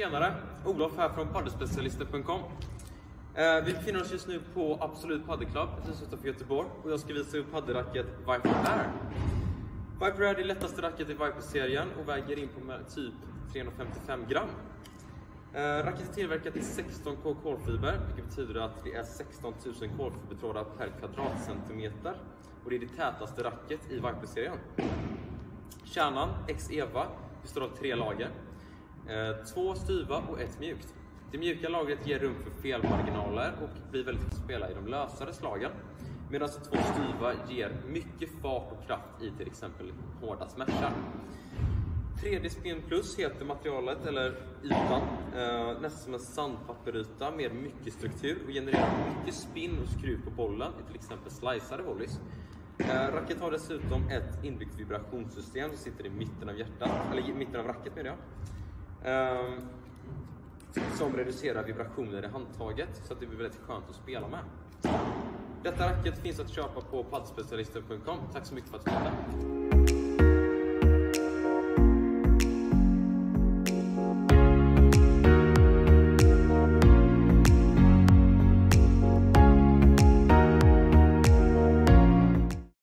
Tjenare, Olof här från paddelspecialister.com. Vi befinner oss just nu på Absolut Padel Club utanför Göteborg och jag ska visa upp paddelracket Viper Air. Viper Air är det lättaste racket i Viper-serien och väger in på typ 355 gram. Racket är tillverkat i 16K kolfiber, vilket betyder att det är 16 000 kolfibertrådar per kvadratcentimeter och det är det tätaste racket i Viper-serien. Kärnan, X-Eva, består av 3 lager. 2 styva och 1 mjukt. Det mjuka lagret ger rum för felmarginaler och blir väldigt att spela i de lösare slagen. Medan 2 styva ger mycket fart och kraft i till exempel hårda smashar. 3D Spin Plus heter materialet, eller ytan, nästan som en sandpapperyta med mycket struktur och genererar mycket spin och skruv på bollen i till exempel sliceade volleys. Racket har dessutom ett inbyggt vibrationssystem som sitter i mitten av hjärtat, eller i mitten av racket menar jag. Som reducerar vibrationer i handtaget så att det blir väldigt skönt att spela med. Detta racket finns att köpa på paddelspecialister.com. Tack så mycket för att du tittade.